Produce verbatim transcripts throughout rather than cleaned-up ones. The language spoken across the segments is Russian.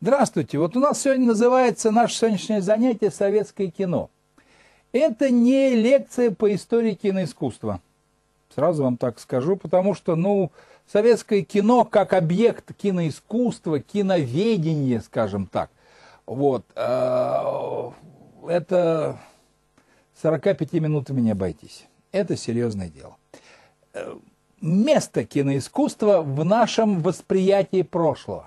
Здравствуйте. Вот у нас сегодня называется наше сегодняшнее занятие «Советское кино». Это не лекция по истории киноискусства. Сразу вам так скажу, потому что, ну, советское кино как объект киноискусства, киноведения, скажем так, вот, это сороками пятью минутами не обойтись. Это серьезное дело. Место киноискусства в нашем восприятии прошлого.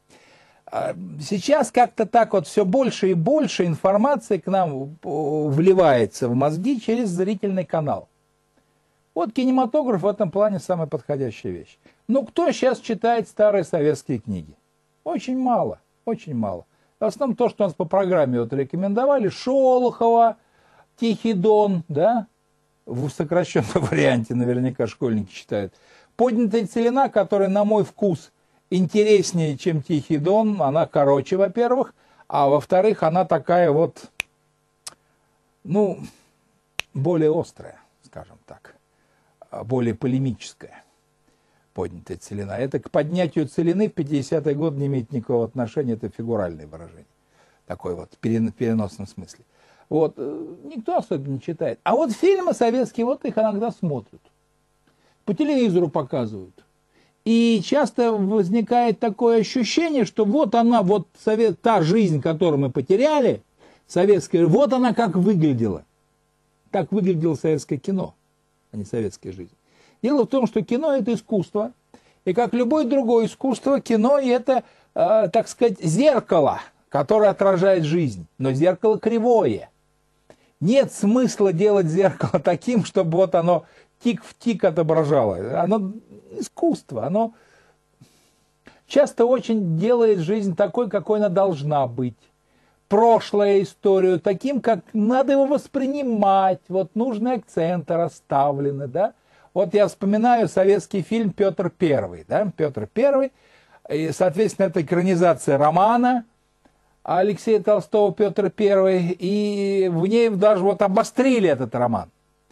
Сейчас как-то так вот все больше и больше информации к нам вливается в мозги через зрительный канал. Вот кинематограф в этом плане самая подходящая вещь. Ну, кто сейчас читает старые советские книги? Очень мало, очень мало. В основном то, что у нас по программе вот рекомендовали, Шолохова, Тихий Дон, да, в сокращенном варианте наверняка школьники читают. Поднятая целина, которая, на мой вкус, интереснее, чем Тихий Дон, она короче, во-первых, а во-вторых, она такая вот, ну, более острая, скажем так, более полемическая, поднятая целина. Это к поднятию целины в пятидесятые годы не имеет никакого отношения, это фигуральное выражение, такое вот, в переносном смысле. Вот, никто особенно не читает. А вот фильмы советские, вот их иногда смотрят, по телевизору показывают. И часто возникает такое ощущение, что вот она, вот совет, та жизнь, которую мы потеряли, советская, вот она как выглядела. Так выглядело советское кино, а не советская жизнь. Дело в том, что кино – это искусство. И как любое другое искусство, кино – это, э, так сказать, зеркало, которое отражает жизнь. Но зеркало кривое. Нет смысла делать зеркало таким, чтобы вот оно тик в тик отображало. Оно искусство, оно часто очень делает жизнь такой, какой она должна быть. Прошлое, историю таким, как надо его воспринимать. Вот нужные акценты расставлены, да. Вот я вспоминаю советский фильм «Петр Первый», да, Петр Первый, и, соответственно, это экранизация романа Алексея Толстого «Петр Первый», и в ней даже вот обострили этот роман.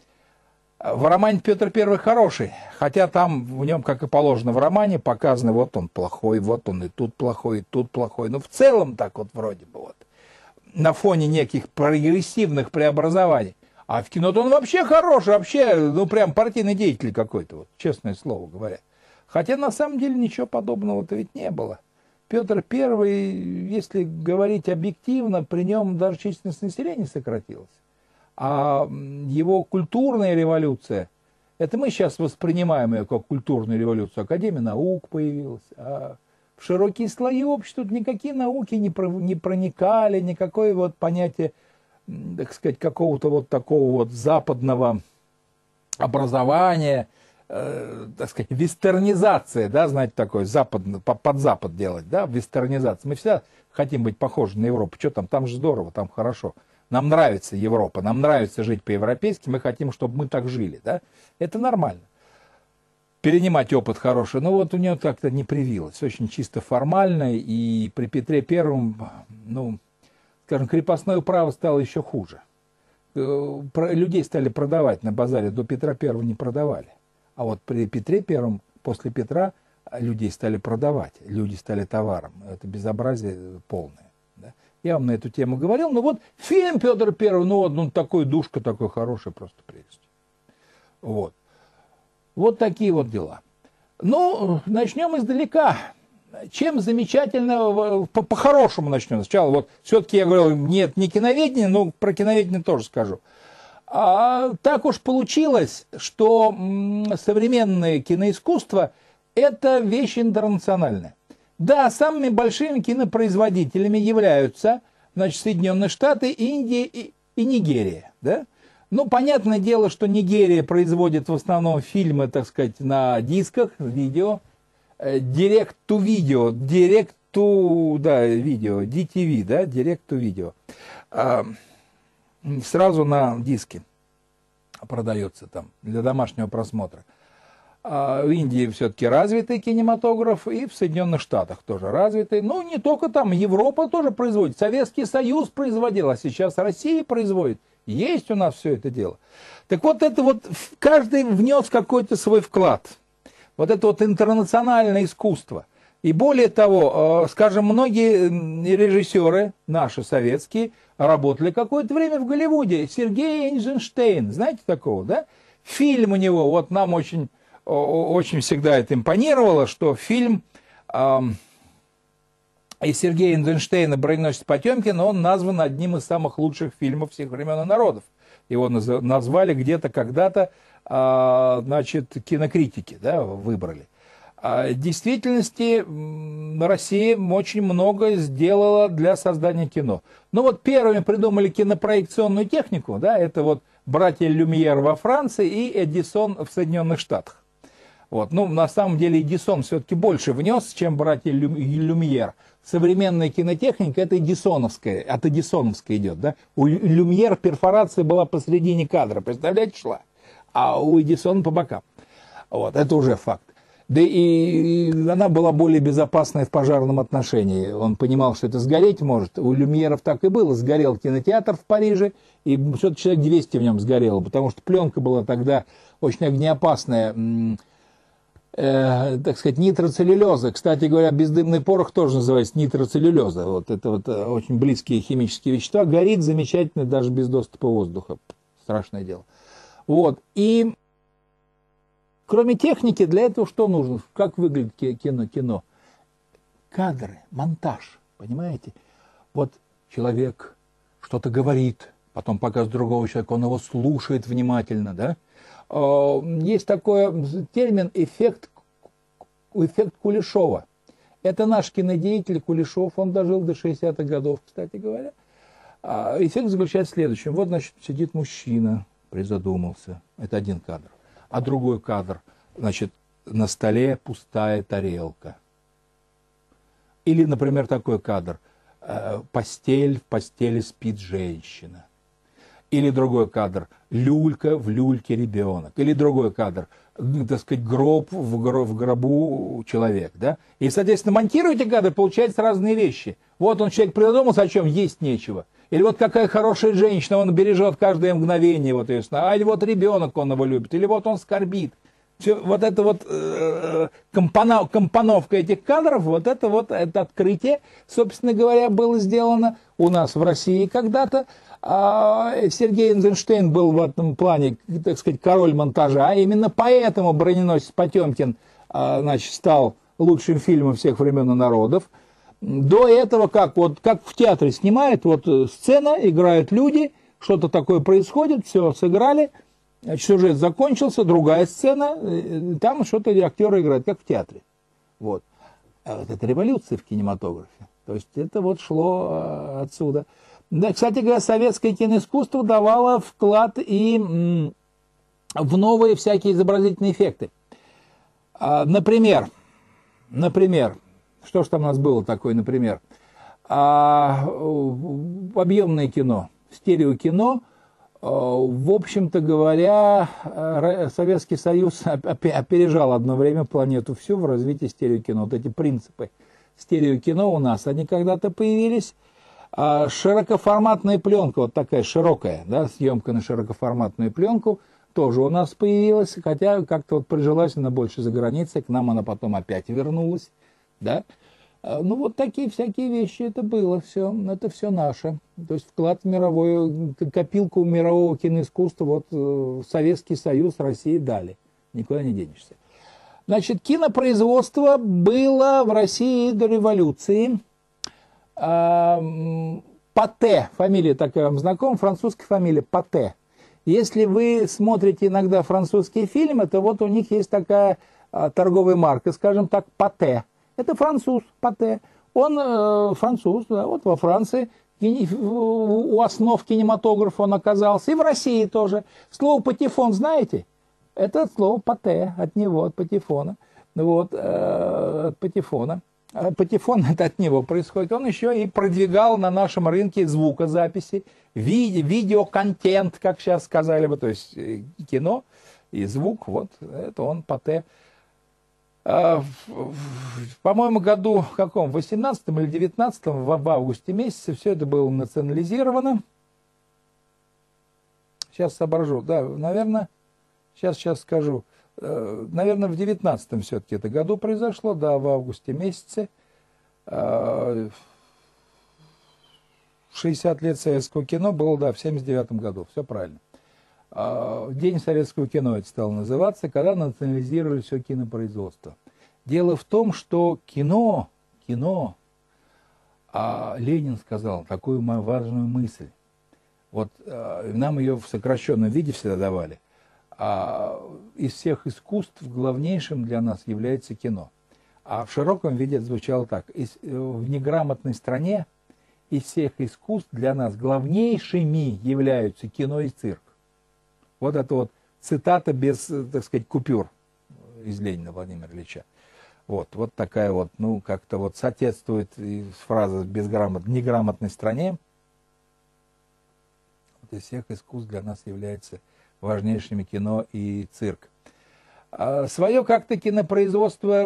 В романе Петр Первый хороший, хотя там в нем, как и положено в романе, показано, вот он плохой, вот он и тут плохой, и тут плохой. Но в целом так вот вроде бы вот, на фоне неких прогрессивных преобразований. А в кино-то он вообще хороший, вообще, ну прям партийный деятель какой-то, вот, честное слово говоря. Хотя на самом деле ничего подобного-то ведь не было. Петр Первый, если говорить объективно, при нем даже численность населения сократилась. А его культурная революция, это мы сейчас воспринимаем ее как культурную революцию. Академия наук появилась. А в широкие слои общества никакие науки не проникали, никакое вот понятие, так сказать, какого-то вот такого вот западного образования, э, так сказать, вестернизация, да, знаете, такое, запад, под запад делать, да, вестернизация. Мы всегда хотим быть похожи на Европу. Что там, там же здорово, там хорошо. Нам нравится Европа, нам нравится жить по-европейски, мы хотим, чтобы мы так жили, да? Это нормально. Перенимать опыт хороший, но вот у нее как-то не привилось, очень чисто формально, и при Петре Первом, ну, скажем, крепостное право стало еще хуже. Людей стали продавать на базаре, до Петра Первого не продавали. А вот при Петре Первом, после Петра, людей стали продавать, люди стали товаром. Это безобразие полное. Я вам на эту тему говорил, но вот фильм Петр Первый, ну вот он такой душка, такой хороший, просто прелесть. Вот. Вот такие вот дела. Ну, начнем издалека. Чем замечательно, по-хорошему начнем. Сначала вот, все-таки я говорил, нет, не киноведение, но про киноведение тоже скажу. А так уж получилось, что современное киноискусство – это вещь интернациональная. Да, самыми большими кинопроизводителями являются, значит, Соединенные Штаты, Индия и, и Нигерия, да? Ну, понятное дело, что Нигерия производит в основном фильмы, так сказать, на дисках, видео, direct to video, direct to, да, видео, ди ти ви, да, direct to video. А, сразу на диске продается там для домашнего просмотра. В Индии все-таки развитый кинематограф, и в Соединенных Штатах тоже развитый. Ну, не только там, Европа тоже производит. Советский Союз производил, а сейчас Россия производит. Есть у нас все это дело. Так вот, это вот каждый внес какой-то свой вклад. Вот это вот интернациональное искусство. И более того, скажем, многие режиссеры, наши советские, работали какое-то время в Голливуде. Сергей Эйзенштейн, знаете такого, да? Фильм у него, вот нам очень, очень всегда это импонировало, что фильм эм, и Сергея Эйзенштейна «Броненосец Потемкин», он назван одним из самых лучших фильмов всех времен и народов. Его назвали где-то когда-то, э, значит, кинокритики, да, выбрали. В действительности Россия очень много сделала для создания кино. Ну вот первыми придумали кинопроекционную технику, да, это вот братья Люмьер во Франции и Эдисон в Соединенных Штатах. Вот. Ну, на самом деле Эдисон все-таки больше внес, чем братья Лю, Люмьер. Современная кинотехника это эдисоновская, от эдисоновской идет, да. У Люмьер перфорация была посредине кадра, представляете, шла, а у Эдисона по бокам. Вот, это уже факт. Да и, и она была более безопасной в пожарном отношении. Он понимал, что это сгореть может. У Люмьеров так и было. Сгорел кинотеатр в Париже, и что-то человек двести в нем сгорело, потому что пленка была тогда очень огнеопасная, э, так сказать, нитроцеллюлеза. Кстати говоря, бездымный порох тоже называется нитроцеллюлеза. Вот это вот очень близкие химические вещества. Горит замечательно даже без доступа воздуха. Страшное дело. Вот. И кроме техники, для этого что нужно? Как выглядит кино? кино? Кадры, монтаж, понимаете? Вот человек что-то говорит, потом показывает другого человека, он его слушает внимательно, да? Есть такой термин эффект, эффект Кулешова. Это наш кинодеятель Кулешов, он дожил до шестидесятых годов, кстати говоря. Эффект заключается в следующем. Вот, значит, сидит мужчина, призадумался. Это один кадр. А другой кадр, значит, на столе пустая тарелка. Или, например, такой кадр. Постель, в постели спит женщина. Или другой кадр. Люлька, в люльке ребенок. Или другой кадр. Так сказать, гроб, в, гроб, в гробу человек. Да? И, соответственно, монтируете кадры, получаются разные вещи. Вот он, человек придумался, о чем есть нечего. Или вот какая хорошая женщина, он бережет каждое мгновение вот ее сна. А или вот ребенок, он его любит. Или вот он скорбит. Все, вот это вот э, компона, компоновка этих кадров, вот это вот это открытие, собственно говоря, было сделано у нас в России когда-то. А Сергей Эйзенштейн был в этом плане, так сказать, король монтажа. А именно поэтому «Броненосец Потемкин» а, значит, стал лучшим фильмом всех времен и народов. До этого, как, вот, как в театре снимают, вот сцена, играют люди, что-то такое происходит, все, сыграли, сюжет закончился, другая сцена, там что-то актеры играют, как в театре. Вот. А вот это революция в кинематографе. То есть это вот шло отсюда. Да, кстати говоря, советское киноискусство давало вклад и в новые всякие изобразительные эффекты. Например, например, что ж там у нас было такое, например, а, объемное кино, стереокино, в общем-то говоря, Советский Союз опережал одно время планету всю в развитии стереокино. Вот эти принципы стереокино у нас, они когда-то появились. А широкоформатная пленка, вот такая широкая, да, съемка на широкоформатную пленку, тоже у нас появилась, хотя как-то вот прижилась она больше за границей, к нам она потом опять вернулась. Да? Ну, вот такие всякие вещи это было все, это все наше. То есть вклад в мировую, копилку мирового киноискусства, вот Советский Союз, России дали. Никуда не денешься. Значит, кинопроизводство было в России до революции. Патэ, фамилия такая вам знакома, французская фамилия Патэ. Если вы смотрите иногда французские фильмы, то вот у них есть такая торговая марка, скажем так, Патэ. Это француз, Патэ. Он э, француз, да, вот во Франции, у основ кинематографа он оказался, и в России тоже. Слово «патефон» знаете? Это слово «патэ», от него, от патефона. Вот, э, от патефона. Патефон это от него происходит. Он еще и продвигал на нашем рынке звукозаписи, ви видеоконтент, как сейчас сказали бы, то есть кино и звук, вот это он Патэ. По-моему, году в каком, в восемнадцатом или девятнадцатом, в августе месяце все это было национализировано. Сейчас соображу, да, наверное, сейчас, сейчас скажу. наверное, в девятнадцатом все-таки это году произошло, да, в августе месяце. шестьдесят лет советского кино было, да, в семьдесят девятом году, все правильно. День советского кино это стало называться, когда национализировали все кинопроизводство. Дело в том, что кино, кино, а Ленин сказал такую важную мысль. Вот нам ее в сокращенном виде всегда давали. А из всех искусств главнейшим для нас является кино. А в широком виде это звучало так. Из, в неграмотной стране из всех искусств для нас главнейшими являются кино и цирк. Вот это вот цитата без, так сказать, купюр из Ленина Владимира Ильича. Вот, вот такая вот, ну, как-то вот соответствует фраза «безграмот, неграмотной стране». Вот из всех искусств для нас является важнейшими кино и цирк. А свое как-то кинопроизводство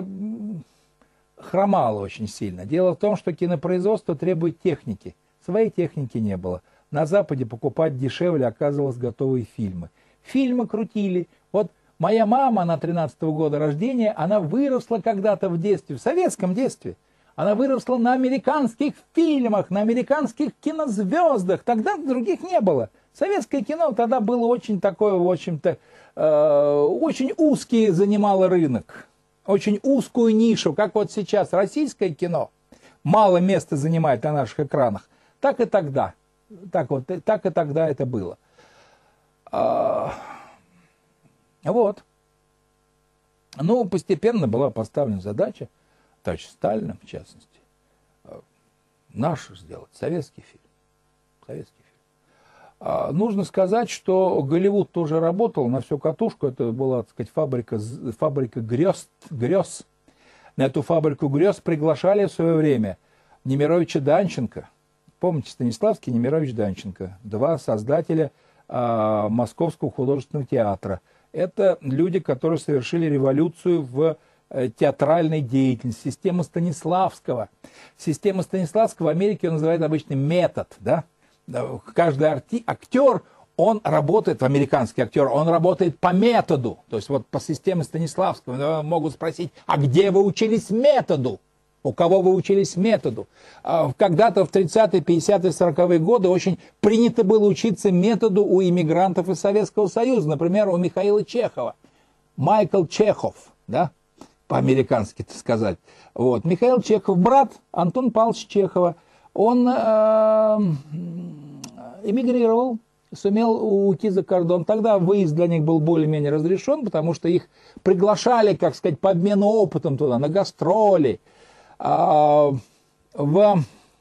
хромало очень сильно. Дело в том, что кинопроизводство требует техники. Своей техники не было. На Западе покупать дешевле оказывалось готовые фильмы. Фильмы крутили. Вот моя мама, она тринадцатого года рождения, она выросла когда-то в детстве, в советском детстве. Она выросла на американских фильмах, на американских кинозвездах. Тогда других не было. Советское кино тогда было очень такое, в общем-то, э, очень узкий занимало рынок. Очень узкую нишу, как вот сейчас российское кино мало места занимает на наших экранах. Так и тогда. Так, вот, так и тогда это было. А, вот. Ну, постепенно была поставлена задача, товарища Сталина, в частности, наш сделать, советский фильм. Советский фильм. А, нужно сказать, что Голливуд тоже работал на всю катушку. Это была, так сказать, фабрика, фабрика грез, грез. На эту фабрику грез приглашали в свое время Немировича Данченко. Помните, Станиславский, Немирович Данченко. Два создателя а, Московского художественного театра. Это люди, которые совершили революцию в театральной деятельности. Система Станиславского. Система Станиславского в Америке называют обычно метод. Да? Каждый арти, актер, он работает, американский актер, он работает по методу. То есть вот по системе Станиславского могут спросить, а где вы учились методу? У кого вы учились методу? Когда-то в тридцатые, пятидесятые, сороковые годы очень принято было учиться методу у иммигрантов из Советского Союза. Например, у Михаила Чехова. Майкл Чехов, да? По-американски это сказать. Вот. Михаил Чехов, брат Антона Павловича Чехова, он э, эмигрировал, сумел уйти за кордон. Тогда выезд для них был более-менее разрешен, потому что их приглашали, как сказать, по обмену опытом туда, на гастроли. А, в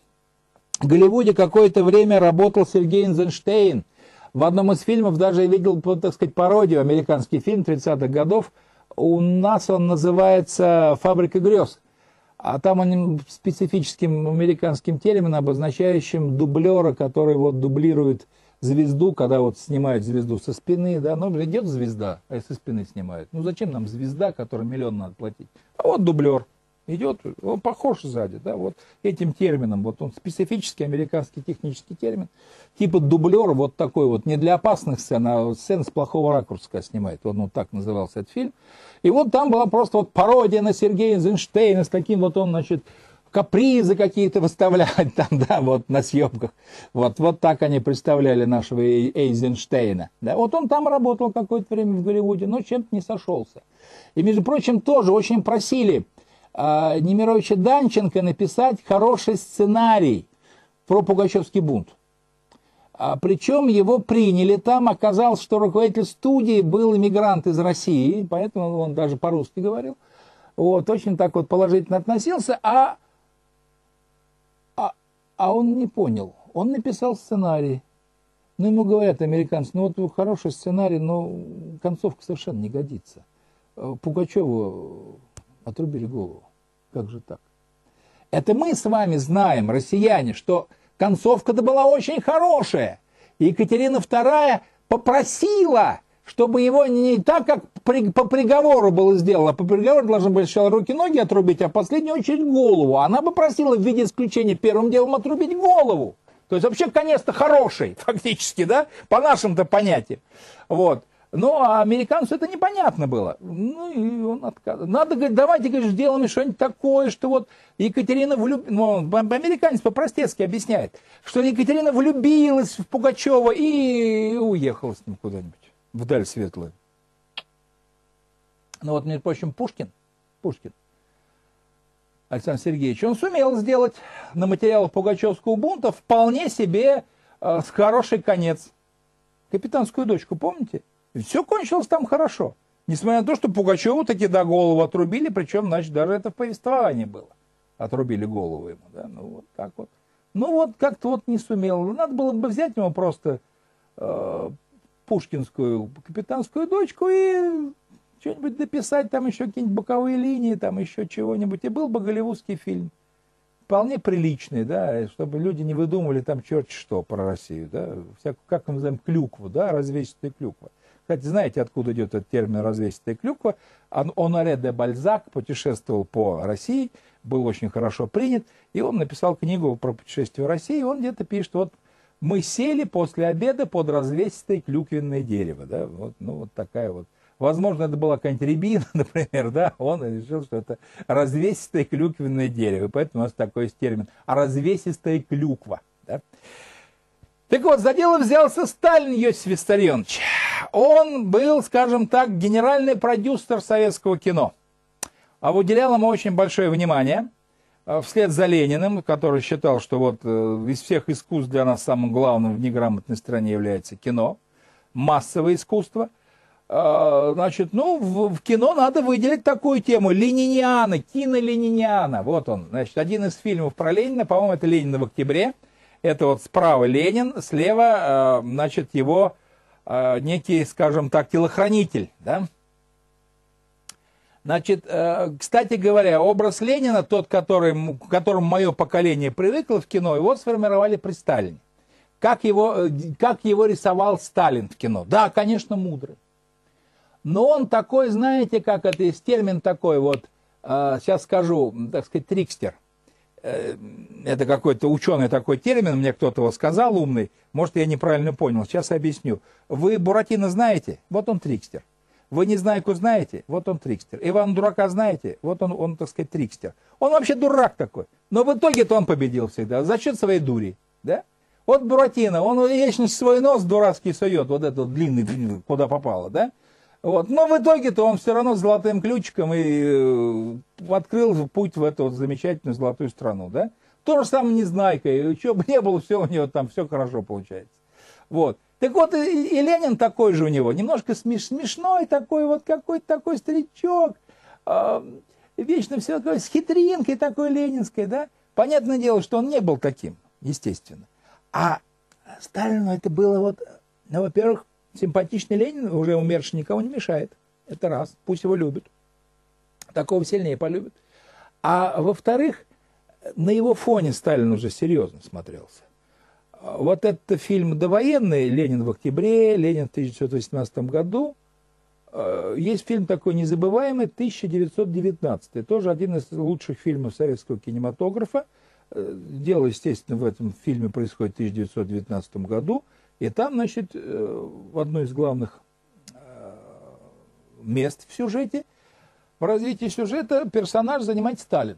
Голливуде какое-то время работал Сергей Эйзенштейн. В одном из фильмов даже я видел, так сказать, пародию, американский фильм тридцатых годов. У нас он называется «Фабрика грез». А там он специфическим американским термином, обозначающим дублера, который вот дублирует звезду, когда вот снимают звезду со спины, да, ну, идет звезда, а со спины снимают. Ну, зачем нам звезда, которой миллион надо платить? А вот дублер идет, он похож сзади, да, вот этим термином, вот он специфический американский технический термин, типа дублер, вот такой вот, не для опасных сцен, а сцен с плохого ракурса снимает, он вот так назывался этот фильм. И вот там была просто вот пародия на Сергея Эйзенштейна, с таким вот он, значит, капризы какие-то выставляет там, да, вот на съемках. Вот, вот так они представляли нашего Эйзенштейна. Да. Вот он там работал какое-то время в Голливуде, но чем-то не сошелся. И, между прочим, тоже очень просили э, Немировича Данченко написать хороший сценарий про Пугачевский бунт. А, причем его приняли там, оказалось, что руководитель студии был иммигрант из России, поэтому он даже по-русски говорил. Вот, очень так вот положительно относился, а, а, а он не понял. Он написал сценарий. Ну, ему говорят американцы, ну вот хороший сценарий, но концовка совершенно не годится. Пугачеву отрубили голову. Как же так? Это мы с вами знаем, россияне, что концовка-то была очень хорошая. И Екатерина вторая попросила, чтобы его не так, как при, по приговору было сделано. По приговору должны были сначала руки-ноги отрубить, а в последнюю очередь голову. Она бы просила в виде исключения первым делом отрубить голову. То есть вообще конец-то хороший, фактически, да, по нашим-то понятиям. Вот. Ну, а американцу это непонятно было. Ну, и он отказывал. Надо, говорит, давайте, говорит, сделаем что-нибудь такое, что вот Екатерина влюбилась, ну, американец по-простецки объясняет, что Екатерина влюбилась в Пугачева и уехала с ним куда-нибудь, вдаль светлую. Ну, вот, между прочим, Пушкин, Пушкин, Александр Сергеевич, он сумел сделать на материалах Пугачевского бунта вполне себе э, хороший конец. Капитанскую дочку, помните? И все кончилось там хорошо. Несмотря на то, что Пугачеву таки до голову отрубили, причем, значит, даже это в повествовании было. Отрубили голову ему, да, ну вот так вот. Ну вот, как-то вот не сумел. Надо было бы взять ему просто э, пушкинскую капитанскую дочку и что-нибудь дописать, там еще какие-нибудь боковые линии, там еще чего-нибудь. И был бы голливудский фильм. Вполне приличный, да, чтобы люди не выдумывали там черт что про Россию, да, всякую, как мы называем, клюкву, да, развесистая клюква. Кстати, знаете, откуда идет этот термин развесистая клюква? Оноре де Бальзак путешествовал по России, был очень хорошо принят, и он написал книгу про путешествие в России, и он где-то пишет, вот мы сели после обеда под развесистое клюквенное дерево, да, вот, ну вот такая вот. Возможно, это была какая-нибудь рябина, например, да, он решил, что это развесистое клюквенное дерево, поэтому у нас такой есть термин развесистая клюква, да. Так вот, за дело взялся Сталин Иосиф Виссарионович. Он был, скажем так, генеральный продюсер советского кино. А уделял ему очень большое внимание, вслед за Лениным, который считал, что вот из всех искусств для нас самым главным в неграмотной стране является кино, массовое искусство. Значит, ну, в, в кино надо выделить такую тему. Лениниана, кино-лениниана. Вот он, значит, один из фильмов про Ленина, по-моему, это «Ленин в октябре». Это вот справа Ленин, слева, значит, его некий, скажем так, телохранитель, да. Значит, кстати говоря, образ Ленина, тот, который, к которому мое поколение привыкло в кино, его сформировали при Сталине. Как его, как его рисовал Сталин в кино? Да, конечно, мудрый. Но он такой, знаете, как это есть термин такой вот, сейчас скажу, так сказать, трикстер. Это какой-то ученый такой термин, мне кто-то его сказал, умный. Может, я неправильно понял, сейчас объясню. Вы Буратино знаете? Вот он трикстер. Вы Незнайку знаете? Вот он трикстер. Иван Дурака знаете? Вот он, он, так сказать, трикстер. Он вообще дурак такой. Но в итоге-то он победил всегда за счет своей дури. Да? Вот Буратино, он вечно свой нос дурацкий сует, вот этот длинный, длинный, куда попало, да? Вот. Но в итоге-то он все равно с золотым ключиком и э, открыл путь в эту вот замечательную золотую страну, да? То же самое Незнайка, и что бы не было, все у него там, все хорошо получается. Вот. Так вот, и, и Ленин такой же у него, немножко смеш, смешной такой, вот какой-то такой старичок, э, вечно все такое, с хитринкой такой ленинской, да? Понятное дело, что он не был таким, естественно. А Сталину это было вот, ну, во-первых, симпатичный Ленин, уже умерший, никого не мешает. Это раз. Пусть его любят. Такого сильнее полюбят. А во-вторых, на его фоне Сталин уже серьезно смотрелся. Вот этот фильм довоенный «Ленин в октябре», «Ленин в тысяча девятьсот восемнадцатом году». Есть фильм такой незабываемый «тысяча девятьсот девятнадцатый». Тоже один из лучших фильмов советского кинематографа. Дело, естественно, в этом фильме происходит в тысяча девятьсот девятнадцатом году. И там, значит, в одной из главных мест в сюжете, в развитии сюжета, персонаж занимает Сталин.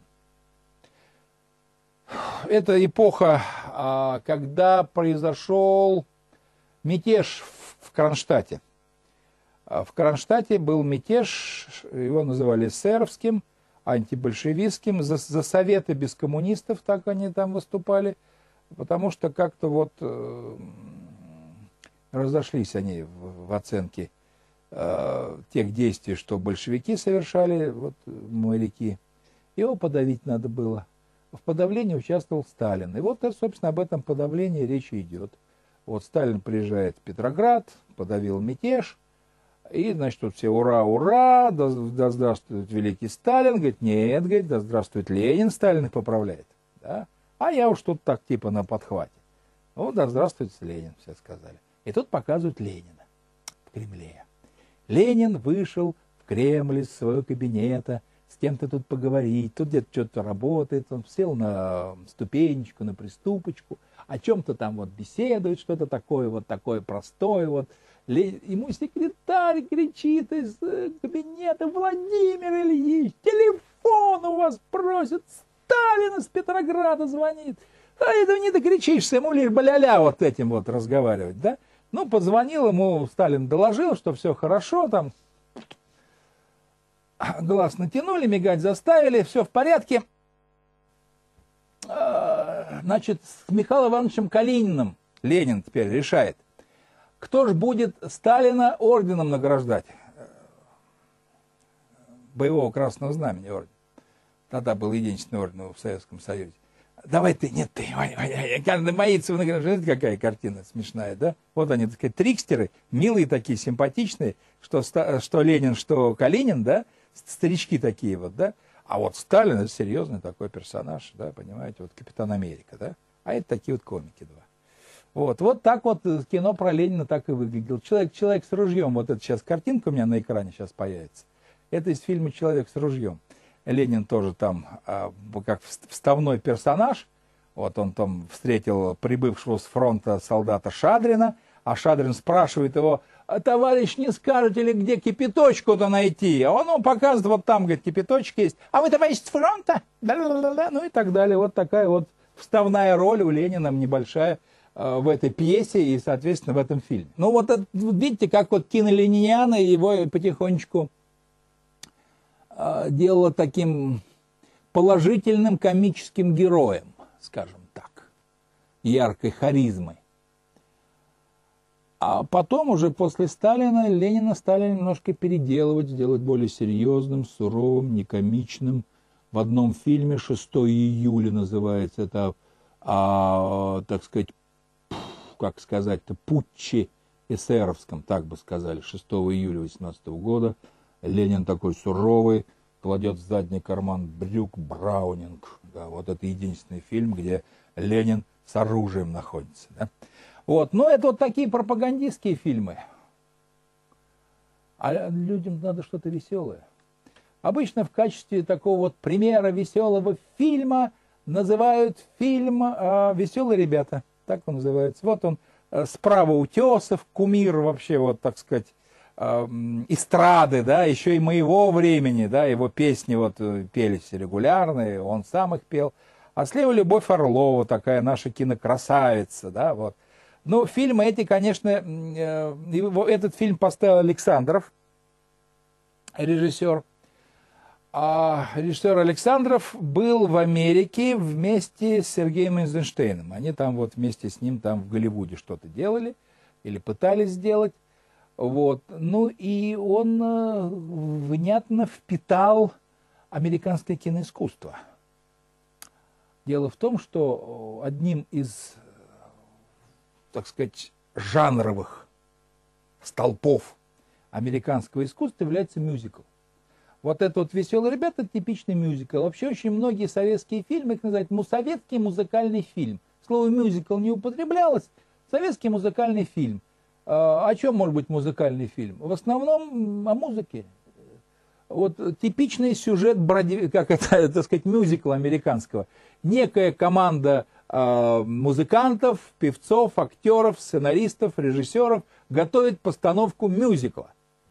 Это эпоха, когда произошел мятеж в Кронштадте. В Кронштадте был мятеж, его называли эсеровским, антибольшевистским, за, за советы без коммунистов, так они там выступали, потому что как-то вот э, разошлись они в, в оценке э, тех действий, что большевики совершали, вот моряки. Его подавить надо было. В подавлении участвовал Сталин. И вот, собственно, об этом подавлении речь идет. Вот Сталин приезжает в Петроград, подавил мятеж, и, значит, тут все ура, ура, да, да здравствует великий Сталин. Говорит, нет, говорит, да здравствует Ленин, Сталин их поправляет. Да? А я уж тут так типа на подхвате. Ну, да здравствует Ленин, все сказали. И тут показывают Ленина в Кремле. Ленин вышел в Кремль из своего кабинета, с кем-то тут поговорить, тут где-то что-то работает, он сел на ступенечку, на приступочку, о чем-то там вот беседует, что-то такое вот такое простое вот. Ему секретарь кричит из кабинета: Владимир Ильич, телефон у вас просят, Сталин из Петрограда звонит. А это не докричишься, ему лишь баляля вот этим вот разговаривать, да? Ну, позвонил ему, Сталин доложил, что все хорошо, там глаз натянули, мигать заставили, все в порядке. Значит, с Михаилом Ивановичем Калининым Ленин теперь решает, кто же будет Сталина орденом награждать? Боевого Красного Знамени орден. Тогда был единственный орден в Советском Союзе. Давай ты, нет ты, ой, ой, ой, каждый боится награждать. Какая картина смешная, да? Вот они, так сказать, трикстеры, милые такие, симпатичные, что, что Ленин, что Калинин, да? Старички такие вот, да? А вот Сталин — это серьезный такой персонаж, да, понимаете, вот Капитан Америка, да? А это такие вот комики два. Вот, вот так вот кино про Ленина так и выглядело. Человек, человек с ружьем, вот эта сейчас картинка у меня на экране сейчас появится. Это из фильма «Человек с ружьем». Ленин тоже там а, как вставной персонаж. Вот он там встретил прибывшего с фронта солдата Шадрина, а Шадрин спрашивает его: товарищ, не скажете ли, где кипяточку-то найти? А он ему показывает, вот там, говорит, кипяточек есть. А вы, товарищ, с фронта? Да-да-да-да. Ну и так далее. Вот такая вот вставная роль у Ленина небольшая э, в этой пьесе и, соответственно, в этом фильме. Ну вот это, видите, как вот киноленианы его потихонечку э, делало таким положительным комическим героем, скажем так, яркой харизмой. А потом уже после Сталина Ленина стали немножко переделывать, сделать более серьезным, суровым, некомичным. В одном фильме шестого июля называется это, а, так сказать, как сказать-то, путче эсеровском, так бы сказали, шестого июля восемнадцатого года. Ленин такой суровый, кладет в задний карман брюк Браунинг. Да, вот это единственный фильм, где Ленин с оружием находится. Да? Вот. Но это вот такие пропагандистские фильмы. А людям надо что-то веселое. Обычно в качестве такого вот примера веселого фильма называют фильм э, «Веселые ребята». Так он называется. Вот он, э, справа Утесов, кумир вообще, вот так сказать, э, эстрады, да, еще и моего времени, да, его песни вот пелись регулярно, он сам их пел. А слева Любовь Орлова, такая наша кинокрасавица, да, вот. Ну, фильмы эти, конечно, этот фильм поставил Александров, режиссер. А режиссер Александров был в Америке вместе с Сергеем Эйзенштейном. Они там вот вместе с ним там в Голливуде что-то делали или пытались сделать. Вот. Ну и он внятно впитал американское киноискусство. Дело в том, что одним из, так сказать, жанровых столпов американского искусства является мюзикл. Вот это вот «Веселые ребята» — типичный мюзикл. Вообще очень многие советские фильмы, их называют советский музыкальный фильм. Слово «мюзикл» не употреблялось. Советский музыкальный фильм. О чем может быть музыкальный фильм? В основном о музыке. Вот типичный сюжет, как это, так сказать, мюзикла американского. Некая команда э, музыкантов, певцов, актеров, сценаристов, режиссеров готовит постановку мюзикла.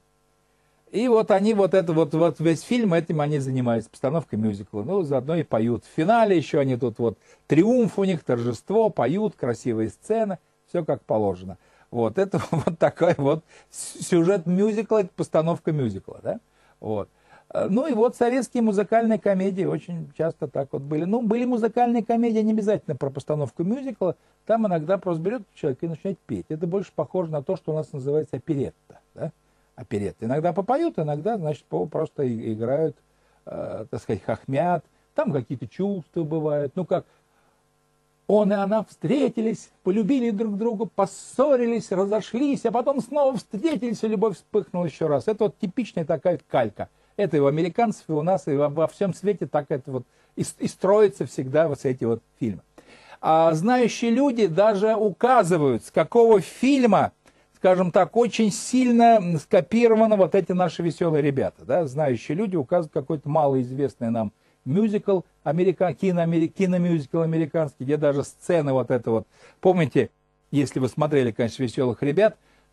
И вот они, вот это вот, вот весь фильм этим они занимаются, постановкой мюзикла. Ну, заодно и поют. В финале еще они тут вот, триумф у них, торжество, поют, красивые сцены, все как положено. Вот это вот такой вот сюжет мюзикла, это постановка мюзикла, да? Вот. Ну и вот советские музыкальные комедии очень часто так вот были. Ну, были музыкальные комедии не обязательно про постановку мюзикла, там иногда просто берет человек и начинает петь. Это больше похоже на то, что у нас называется оперетта, да? Оперетта. Иногда попоют, иногда, значит, просто играют, э, так сказать, хохмят, там какие-то чувства бывают. Ну как, он и она встретились, полюбили друг друга, поссорились, разошлись, а потом снова встретились, и любовь вспыхнула еще раз. Это вот типичная такая калька. Это и у американцев, и у нас, и во, во всем свете так это вот и, и строятся всегда вот эти вот фильмы. А знающие люди даже указывают, с какого фильма, скажем так, очень сильно скопированы вот эти наши «Веселые ребята». Да? Знающие люди указывают какой-то малоизвестный нам мюзикл, америка, кино, киномюзикл американский, где даже сцены вот это вот. Помните, если вы смотрели, конечно, «Веселых ребят»,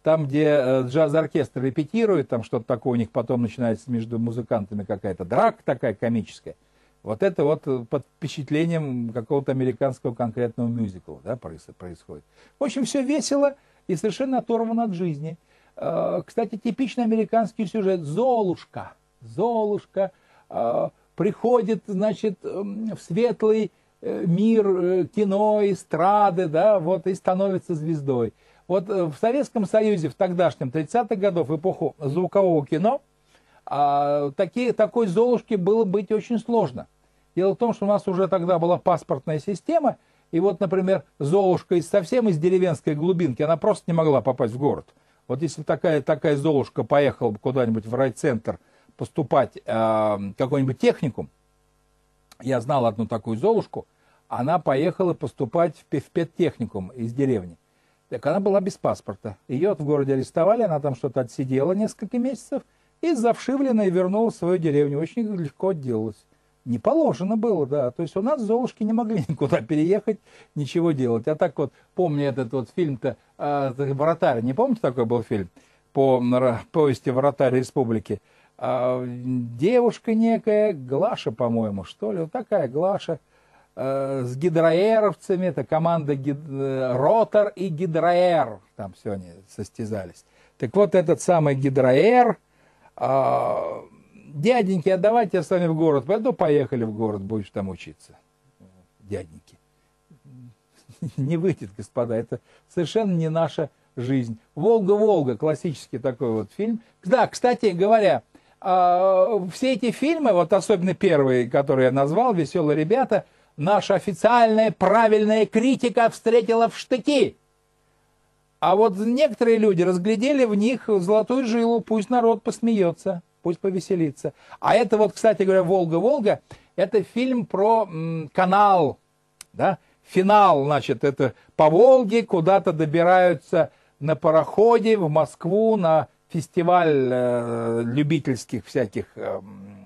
там, где джаз-оркестр репетирует, там что-то такое у них потом начинается между музыкантами, какая-то драка такая комическая. Вот это вот под впечатлением какого-то американского конкретного мюзикла, да, происходит. В общем, все весело и совершенно оторвано от жизни. Кстати, типичный американский сюжет. Золушка. Золушка приходит, значит, в светлый мир кино, эстрады, да, вот, и становится звездой. Вот в Советском Союзе в тогдашнем тридцатых годов, в эпоху звукового кино, такие, такой Золушки было быть очень сложно. Дело в том, что у нас уже тогда была паспортная система, и вот, например, Золушка из, совсем из деревенской глубинки, она просто не могла попасть в город. Вот если такая, такая Золушка поехала куда-нибудь в райцентр поступать э, какой-нибудь техникум, я знал одну такую Золушку, она поехала поступать в, в педтехникум из деревни. Так она была без паспорта. Ее в городе арестовали, она там что-то отсидела несколько месяцев, и завшивленная вернулась в свою деревню. Очень легко отделалась. Не положено было, да. То есть у нас Золушки не могли никуда переехать, ничего делать. А так вот, помню этот вот фильм-то э, «Вратарь». Не помните, такой был фильм по повести «Вратарь Республики»? Э, девушка некая, Глаша, по-моему, что ли, вот такая Глаша, э, с гидроэровцами, это команда гид... Ротор и Гидроэр. Там все они состязались. Так вот, этот самый Гидроэр, э, дяденьки, а давайте я с вами в город пойду, поехали в город, будешь там учиться. Дяденьки. Не выйдет, господа, это совершенно не наша жизнь. «Волга-Волга», классический такой вот фильм. Да, кстати говоря, все эти фильмы, вот особенно первый, который я назвал, «Веселые ребята», наша официальная правильная критика встретила в штыки. А вот некоторые люди разглядели в них золотую жилу, пусть народ посмеется. Пусть повеселится. А это вот, кстати говоря, «Волга-Волга», это фильм про м, канал, да, финал, значит, это по Волге куда-то добираются на пароходе в Москву на фестиваль э, любительских всяких э,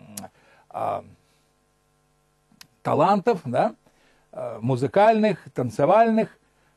э, талантов, да, э, музыкальных, танцевальных,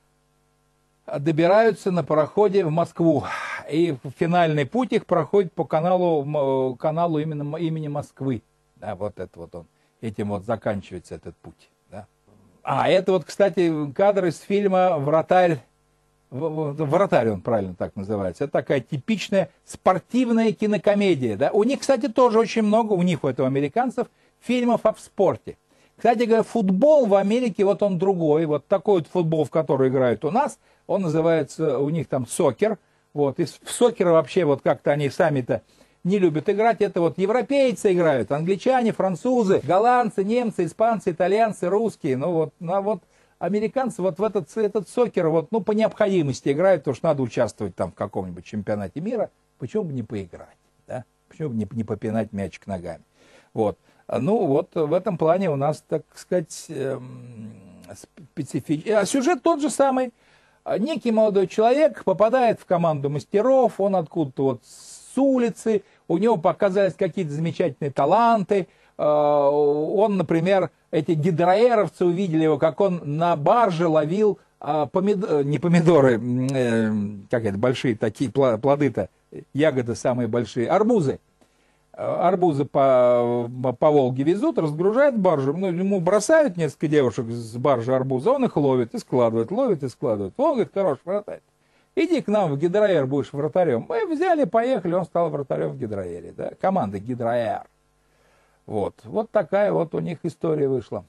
добираются на пароходе в Москву. И финальный путь их проходит по каналу, каналу именно, имени Москвы. Да, вот это вот он. Этим вот заканчивается этот путь. Да. А, это вот, кстати, кадр из фильма «Вратарь». «Вратарь» он правильно так называется. Это такая типичная спортивная кинокомедия. Да. У них, кстати, тоже очень много, у них, у этого американцев, фильмов о спорте. Кстати говоря, футбол в Америке, вот он другой. Вот такой вот футбол, в который играют у нас, он называется, у них там сокер. Вот. И в сокер вообще вот как-то они сами-то не любят играть. Это вот европейцы играют, англичане, французы, голландцы, немцы, испанцы, итальянцы, русские. Ну вот, ну, вот американцы вот в этот, этот сокер вот, ну, по необходимости играют, потому что надо участвовать там в каком-нибудь чемпионате мира. Почему бы не поиграть? Да? Почему бы не, не попинать мячик ногами? Вот. Ну вот в этом плане у нас, так сказать, специфический. А сюжет тот же самый. Некий молодой человек попадает в команду мастеров, он откуда-то вот с улицы, у него показались какие-то замечательные таланты. Он, например, эти гидроэровцы увидели его, как он на барже ловил помидоры, не помидоры, как это, большие такие плоды-то, ягоды самые большие, арбузы. Арбузы по, по Волге везут, разгружают баржу, ну, ему бросают несколько девушек с баржи арбуза, он их ловит и складывает, ловит и складывает. Он говорит: хорош, вратарь, иди к нам в Гидроэр, будешь вратарем. Мы взяли, поехали, он стал вратарем в Гидроэре, да, команда Гидроэр. Вот, вот такая вот у них история вышла.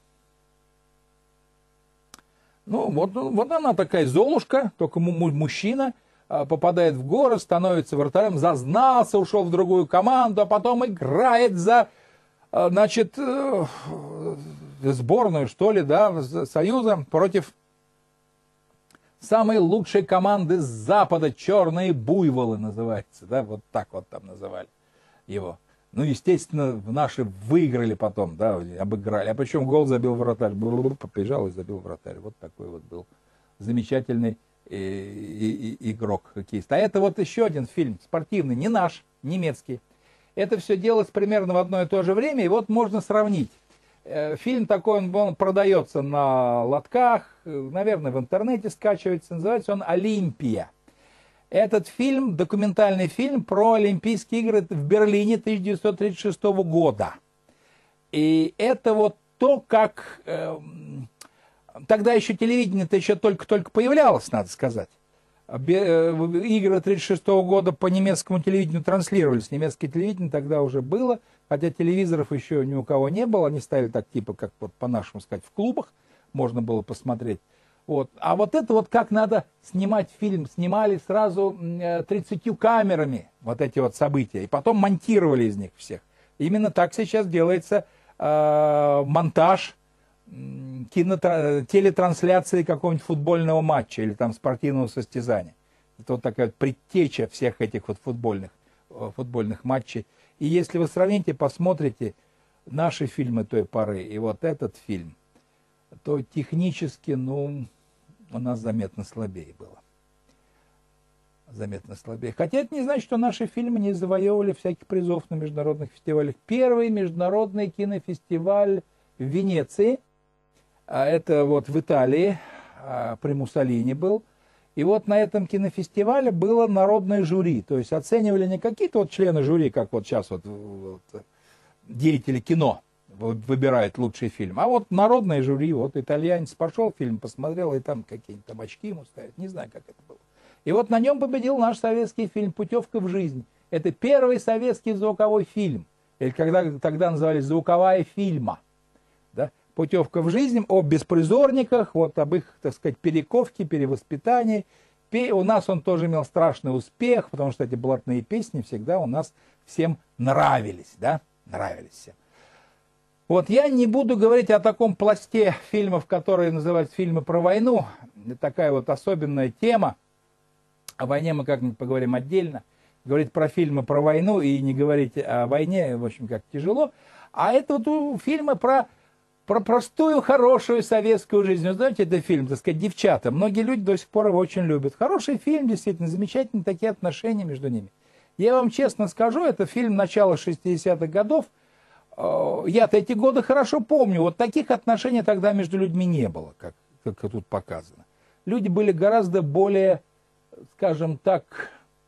Ну, вот, вот она такая Золушка, только мужчина, попадает в город, становится вратарем, зазнался, ушел в другую команду, а потом играет за, значит, сборную, что ли, да, Союза против самой лучшей команды с Запада, «Черные буйволы» называется, да, вот так вот там называли его. Ну, естественно, наши выиграли потом, да, обыграли. А причем гол забил вратарь, побежал и забил вратарь. Вот такой вот был замечательный И, и, и, игрок, хоккеист. А это вот еще один фильм спортивный, не наш, немецкий. Это все делалось примерно в одно и то же время, и вот можно сравнить. Фильм такой, он, он продается на лотках, наверное, в интернете скачивается, называется он «Олимпия». Этот фильм, документальный фильм про Олимпийские игры в Берлине тысяча девятьсот тридцать шестого года. И это вот то, как... Э, тогда еще телевидение-то еще только-только появлялось, надо сказать. Игры тридцать шестого года по немецкому телевидению транслировались. Немецкое телевидение тогда уже было, хотя телевизоров еще ни у кого не было. Они ставили так, типа, как вот по-нашему сказать, в клубах можно было посмотреть. Вот. А вот это вот как надо снимать фильм. Снимали сразу тридцатью камерами вот эти вот события. И потом монтировали из них всех. Именно так сейчас делается э, монтаж кино, телетрансляции какого-нибудь футбольного матча или там спортивного состязания. Это вот такая вот предтеча всех этих вот футбольных, футбольных матчей. И если вы сравните, посмотрите наши фильмы той поры и вот этот фильм, то технически, ну, у нас заметно слабее было. Заметно слабее. Хотя это не значит, что наши фильмы не завоевывали всяких призов на международных фестивалях. Первый международный кинофестиваль в Венеции, это вот в Италии, при Муссолини был. И вот на этом кинофестивале было народное жюри. То есть оценивали не какие-то вот члены жюри, как вот сейчас вот, вот деятели кино выбирают лучший фильм. А вот народное жюри, вот итальянец пошел, фильм посмотрел, и там какие-нибудь там очки ему ставят. Не знаю, как это было. И вот на нем победил наш советский фильм «Путевка в жизнь». Это первый советский звуковой фильм. Или когда, тогда назывались «Звуковая фильма». Да? «Путевка в жизнь», о беспризорниках, вот об их, так сказать, перековке, перевоспитании. У нас он тоже имел страшный успех, потому что эти блатные песни всегда у нас всем нравились, да, нравились всем. Вот я не буду говорить о таком пласте фильмов, которые называются фильмы про войну. Это такая вот особенная тема. О войне мы как-нибудь поговорим отдельно. Говорить про фильмы про войну и не говорить о войне, в общем, как тяжело. А это вот фильмы про... Про простую, хорошую советскую жизнь. Вы знаете, это фильм, так сказать, «Девчата». Многие люди до сих пор его очень любят. Хороший фильм, действительно, замечательные такие отношения между ними. Я вам честно скажу, это фильм начала шестидесятых годов. Я-то эти годы хорошо помню. Вот таких отношений тогда между людьми не было, как, как тут показано. Люди были гораздо более, скажем так,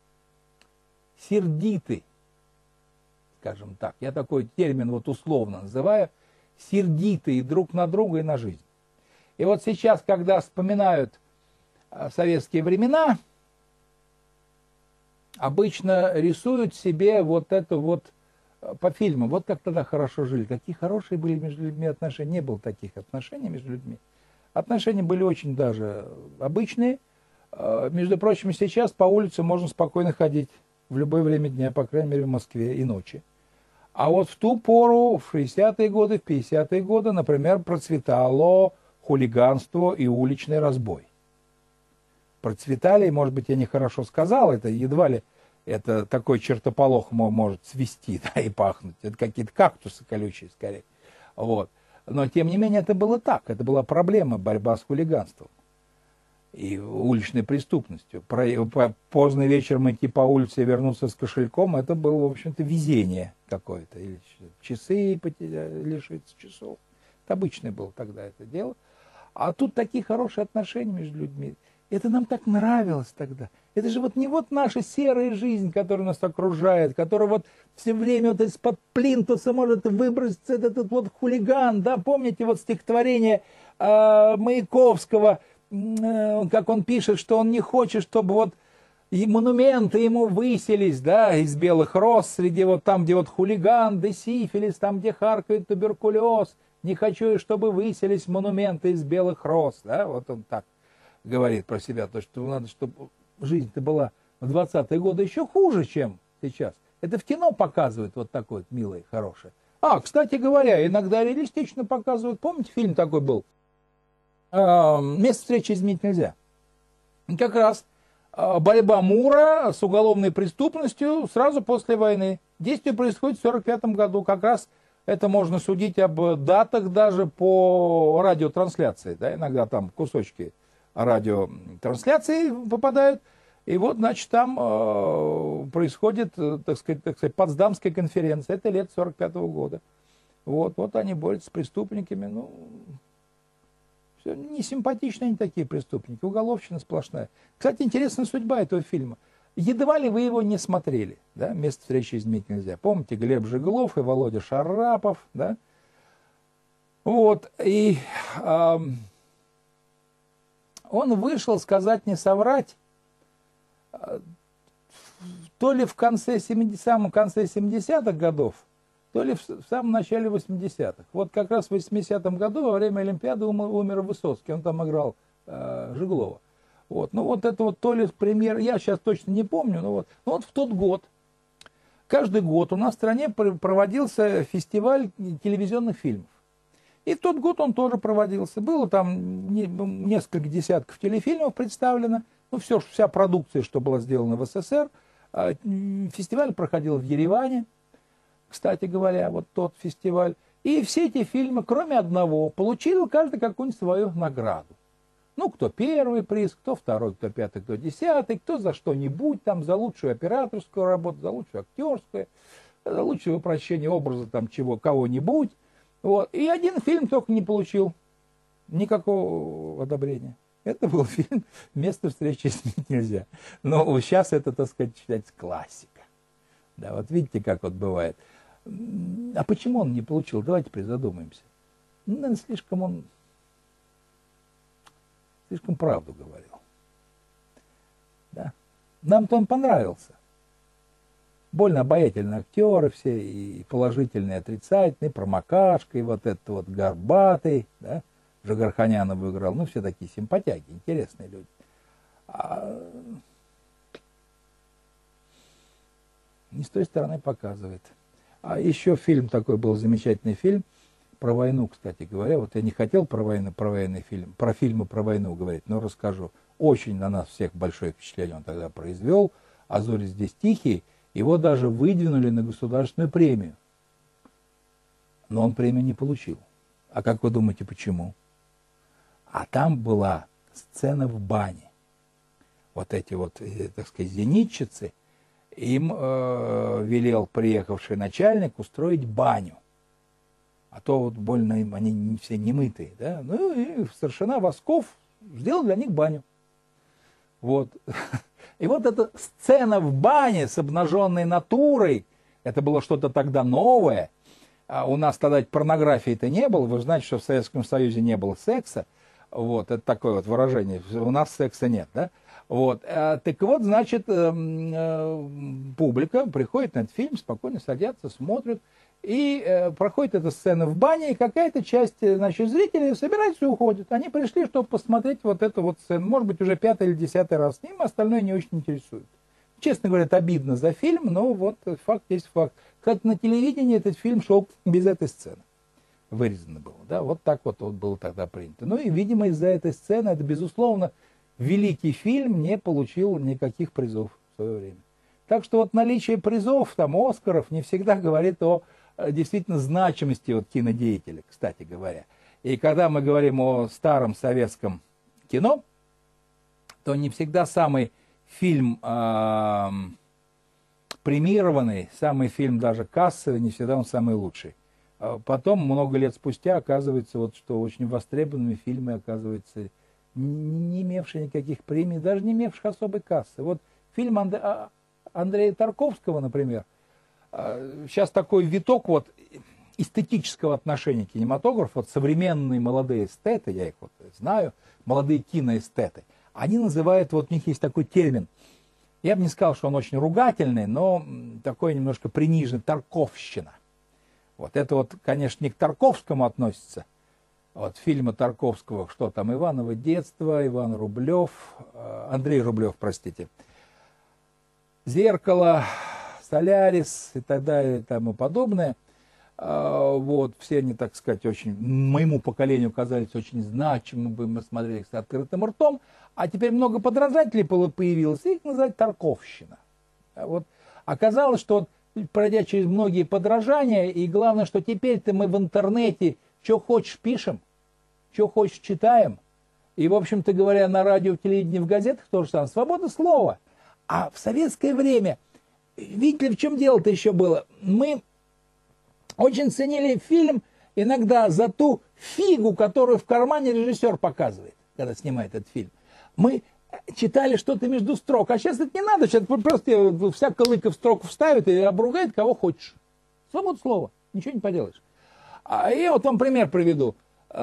сердиты. Скажем так. Я такой термин вот условно называю. Сердитые друг на друга и на жизнь. И вот сейчас, когда вспоминают советские времена, обычно рисуют себе вот это вот по фильмам. Вот как тогда хорошо жили. Какие хорошие были между людьми отношения. Не было таких отношений между людьми. Отношения были очень даже обычные. Между прочим, сейчас по улице можно спокойно ходить в любое время дня, по крайней мере в Москве, и ночи. А вот в ту пору, в шестидесятые годы, в пятидесятые годы, например, процветало хулиганство и уличный разбой. Процветали, может быть, я нехорошо сказал, это едва ли это такой чертополох может свести, да, и пахнуть. Это какие-то кактусы колючие, скорее. Вот. Но, тем не менее, это было так. Это была проблема, борьба с хулиганством и уличной преступностью. Поздно вечером идти по улице и вернуться с кошельком, это было, в общем-то, везение какое-то. Или часы лишиться часов. Это обычное было тогда это дело. А тут такие хорошие отношения между людьми. Это нам так нравилось тогда. Это же вот не вот наша серая жизнь, которая нас окружает, которая вот все время вот из-под плинтуса может выброситься этот, этот вот хулиган. Да? Помните вот стихотворение э, Маяковского, как он пишет, что он не хочет, чтобы вот и монументы ему высились, да, из белых роз, среди вот там, где вот хулиган, да сифилис, там, где харкает туберкулез. Не хочу, чтобы высились монументы из белых роз, да, вот он так говорит про себя, то, что надо, чтобы жизнь-то была в двадцатые годы еще хуже, чем сейчас. Это в кино показывают вот такое вот милое, хорошее. А, кстати говоря, иногда реалистично показывают. Помните, фильм такой был? «Место встречи изменить нельзя». Как раз борьба Мура с уголовной преступностью сразу после войны. Действие происходит в сорок пятом году. Как раз это можно судить об датах даже по радиотрансляции. Да? Иногда там кусочки радиотрансляции попадают. И вот, значит, там э, происходит, так сказать, так сказать, Потсдамская конференция. Это лет сорок пятого года. Вот, вот они борются с преступниками. Ну... Не симпатичные они такие преступники, уголовщина сплошная. Кстати, интересная судьба этого фильма. едва ли вы его не смотрели, да, «Место встречи изменить нельзя». Помните, Глеб Жиглов и Володя Шарапов, да? Вот, и э, он вышел, сказать не соврать, э, то ли в конце семидесятых, самом конце семидесятых годов, то ли в, в самом начале восьмидесятых. Вот как раз в восьмидесятом году во время Олимпиады умер, умер Высоцкий, он там играл э, Жиглова. Вот. Ну вот это вот то ли пример, я сейчас точно не помню, но вот, но вот в тот год, каждый год у нас в стране проводился фестиваль телевизионных фильмов. И в тот год он тоже проводился. Было там несколько десятков телефильмов представлено, ну все, вся продукция, что была сделана в СССР. Фестиваль проходил в Ереване, кстати говоря, вот тот фестиваль. И все эти фильмы, кроме одного, получил каждый какую-нибудь свою награду. Ну, кто первый приз, кто второй, кто пятый, кто десятый, кто за что-нибудь, там, за лучшую операторскую работу, за лучшую актерскую, за лучшее упрощение образа там чего, кого-нибудь. Вот. И один фильм только не получил никакого одобрения. Это был фильм «Место встречи изменить нельзя». Но сейчас это, так сказать, считается классика. Да, вот видите, как вот бывает. А почему он не получил? Давайте призадумаемся. Ну, наверное, слишком он... Слишком правду говорил. Да? Нам-то он понравился. Больно обаятельные актеры все, и положительные, и отрицательные, Промокашка, и вот этот вот Горбатый, да? Жигарханянов играл. Ну, все такие симпатяги, интересные люди. А... Не с той стороны показывает. А еще фильм такой был, замечательный фильм, про войну, кстати говоря. Вот я не хотел про войну, про военный фильм, про фильмы про войну говорить, но расскажу. Очень на нас всех большое впечатление он тогда произвел. «А зори здесь тихие». Его даже выдвинули на государственную премию. Но он премию не получил. А как вы думаете, почему? А там была сцена в бане. Вот эти вот, так сказать, зенитчицы, им э, велел приехавший начальник устроить баню. А то вот больно им, они все немытые, да. Ну и старшина Восков сделал для них баню. Вот. И вот эта сцена в бане с обнаженной натурой, это было что-то тогда новое. А у нас тогда порнографии-то не было. Вы знаете, что в Советском Союзе не было секса. Вот, это такое вот выражение. У нас секса нет, да. Вот. А, так вот, значит, э, э, публика приходит на этот фильм, спокойно садятся, смотрят. И э, проходит эта сцена в бане, и какая-то часть, значит, зрителей собирается и уходит. Они пришли, чтобы посмотреть вот эту вот сцену. Может быть, уже пятый или десятый раз. Им остальное не очень интересует. Честно говоря, это обидно за фильм, но вот факт есть факт. Кстати, на телевидении этот фильм шел без этой сцены. Вырезано было, да, вот так вот, вот было тогда принято. Ну и, видимо, из-за этой сцены, это, безусловно, великий фильм не получил никаких призов в свое время. Так что вот наличие призов, там, Оскаров, не всегда говорит о действительно значимости вот кинодеятеля, кстати говоря. И когда мы говорим о старом советском кино, то не всегда самый фильм э, премированный, самый фильм даже кассовый, не всегда он самый лучший. Потом, много лет спустя, оказывается, вот, что очень востребованными фильмы, оказывается, не имевшие никаких премий, даже не имевших особой кассы. Вот фильм Андре... Андрея Тарковского, например, сейчас такой виток вот эстетического отношения к кинематографу, вот современные молодые эстеты, я их вот знаю, молодые киноэстеты, они называют, вот у них есть такой термин, я бы не сказал, что он очень ругательный, но такой немножко приниженный, тарковщина. Вот это вот, конечно, не к Тарковскому относится. Вот фильмы Тарковского, что там, Иваново детство, Иван Рублев, Андрей Рублев, простите, «Зеркало», «Солярис» и так далее и тому подобное. Вот, все они, так сказать, очень, моему поколению казались очень значимыми, мы смотрели их с открытым ртом, а теперь много подражателей появилось, и их называют тарковщина. Вот. Оказалось, что пройдя через многие подражания, и главное, что теперь-то мы в интернете что хочешь пишем, что хочешь читаем, и, в общем-то говоря, на радио, в телевидении, в газетах то же самое, свобода слова. А в советское время, видите ли, в чем дело-то еще было, мы очень ценили фильм иногда за ту фигу, которую в кармане режиссер показывает, когда снимает этот фильм. Мы читали что-то между строк. А сейчас это не надо, сейчас просто всяко лыка в строку вставит и обругает кого хочешь. Свобода слова, ничего не поделаешь. А я вот вам пример приведу.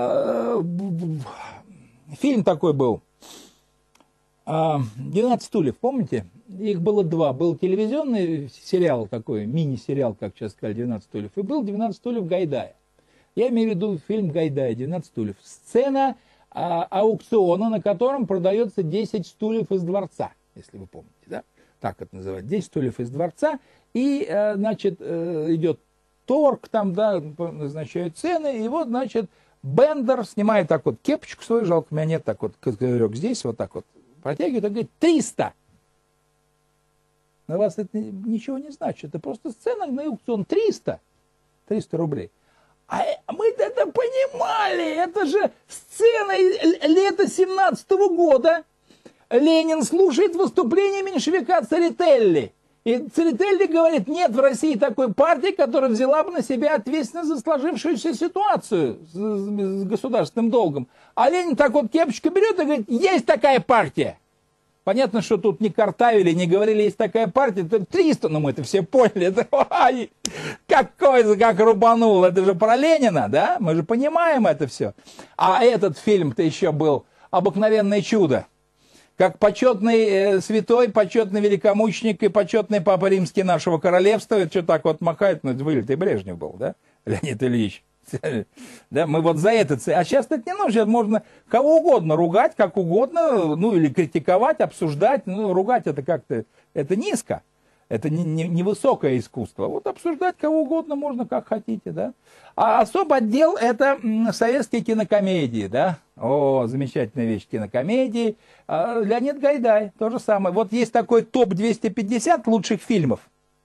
Фильм такой был. «двенадцать стульев», помните? Их было два. Был телевизионный сериал такой, мини-сериал, как сейчас сказали, «двенадцать стульев». И был «двенадцать стульев» Гайдая. Я имею в виду фильм Гайдая «двенадцать стульев». Сцена а, аукциона, на котором продается десять стульев из дворца, если вы помните, да? Так это называется. десять стульев из дворца. И, значит, идет торг, там, да, назначают цены. И вот, значит, Бендер снимает так вот кепочку свою, жалко, у меня нет, так вот, козырек здесь, вот так вот, протягивает и говорит, триста. На вас это ничего не значит. Это просто сцена на аукцион. триста. триста рублей. А мы-то это понимали. Это же сцена лета семнадцатого года. Ленин слушает выступление меньшевика Церетели. И Церетели говорит, нет в России такой партии, которая взяла бы на себя ответственность за сложившуюся ситуацию с, с государственным долгом. А Ленин так вот кепочку берет и говорит, есть такая партия. Понятно, что тут не картавили, не говорили, есть такая партия, это триста, но мы это все поняли. Это, ай, какой, как рубанул, это же про Ленина, да? Мы же понимаем это все. А этот фильм-то еще был «Обыкновенное чудо». Как почетный э, святой, почетный великомученик и почетный папа римский нашего королевства, это что так вот махает, ну это вылитый Брежнев был, да, Леонид Ильич. Да, мы вот за это... А сейчас это не нужно, сейчас можно кого угодно ругать, как угодно, ну или критиковать, обсуждать, ну ругать это как-то, это низко, это не, не, не высокое искусство. Вот обсуждать кого угодно можно, как хотите, да. А особый отдел это советские кинокомедии, да. О, замечательная вещь, кинокомедии. А Леонид Гайдай, то же самое. Вот есть такой топ двести пятьдесят лучших фильмов.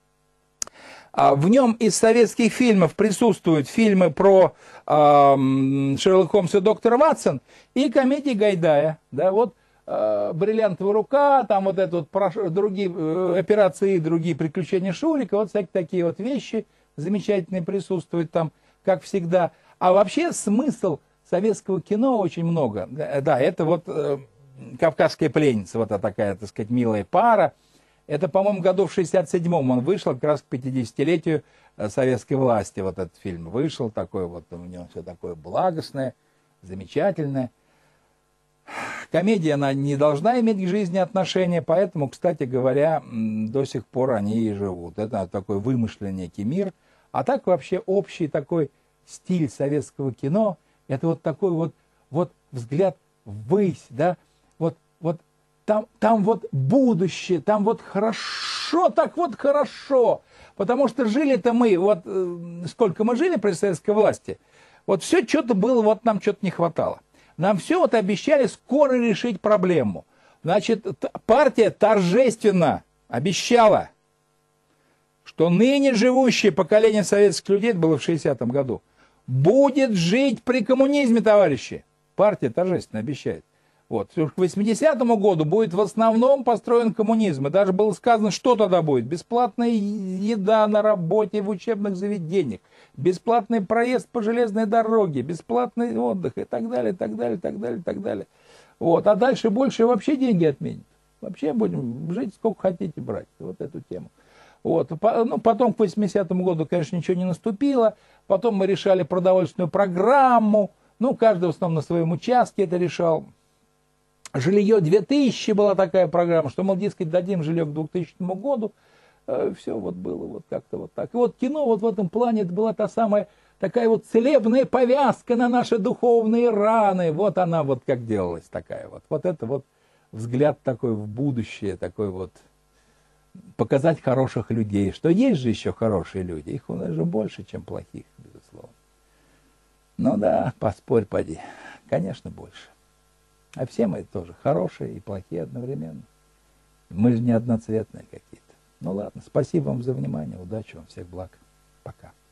В нем из советских фильмов присутствуют фильмы про э, Шерлока Холмса и доктора Ватсон и комедии Гайдая. Да, вот э, «Бриллиантовая рука», там вот это вот про, другие э, операции, другие приключения Шурика, вот всякие такие вот вещи замечательные присутствуют там, как всегда. А вообще смысл советского кино очень много. Да, это вот э, «Кавказская пленница», вот такая, так сказать, милая пара. Это, по-моему, году в шестьдесят седьмом он вышел, как раз к пятидесятилетию советской власти. Вот этот фильм вышел, такой вот, у него все такое благостное, замечательное. Комедия, она не должна иметь к жизни отношения, поэтому, кстати говоря, до сих пор они и живут. Это такой вымышленный некий мир. А так вообще общий такой стиль советского кино, это вот такой вот, вот взгляд ввысь, да, вот, вот Там, там вот будущее, там вот хорошо, так вот хорошо. Потому что жили-то мы, вот сколько мы жили при советской власти, вот все что-то было, вот нам что-то не хватало. Нам все вот обещали скоро решить проблему. Значит, партия торжественно обещала, что ныне живущее поколение советских людей, это было в шестидесятом году, будет жить при коммунизме, товарищи. Партия торжественно обещает. Вот. К восьмидесятому году будет в основном построен коммунизм. И даже было сказано, что тогда будет. Бесплатная еда на работе, в учебных заведениях, бесплатный проезд по железной дороге, бесплатный отдых и так далее, и так далее, и так далее, и так далее. Вот. А дальше больше вообще деньги отменят. Вообще будем жить сколько хотите брать. Вот эту тему. Вот. Ну, потом к восьмидесятому году, конечно, ничего не наступило. Потом мы решали продовольственную программу. Ну, каждый в основном на своем участке это решал. Жилье две тысячи была такая программа, что, мол, дескать, дадим жилье к двухтысячному году. Э, все вот было вот как-то вот так. И вот кино вот в этом плане это была та самая такая вот целебная повязка на наши духовные раны. Вот она вот как делалась такая вот. Вот это вот взгляд такой в будущее, такой вот показать хороших людей. Что есть же еще хорошие люди. Их у нас же больше, чем плохих, безусловно. Ну да, поспорь, поди. Конечно, больше. А все мы тоже хорошие и плохие одновременно. Мы же не одноцветные какие-то. Ну ладно, спасибо вам за внимание, удачи вам, всех благ. Пока.